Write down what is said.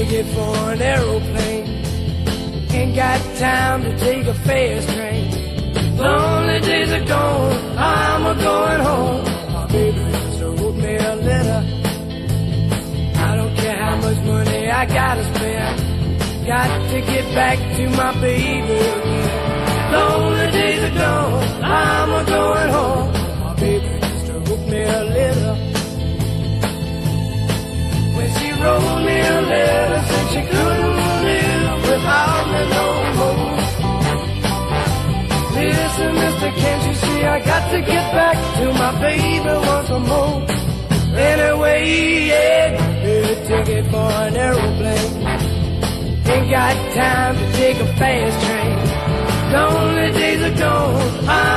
ticket for an aeroplane. Ain't got time to take a fast train. Lonely days are gone, I'm a-going home. My baby just wrote me a letter. I don't care how much money I gotta spend. Got to get back to my baby again. Lonely days are gone, I'm a-going home. My baby just wrote me a letter. When she wrote me a letter, said she couldn't live without me no more. Listen, mister, can't you see I got to get back to my baby once more. Anyway, yeah, get a ticket for an aeroplane. Ain't got time to take a fast train. Lonely days are gone,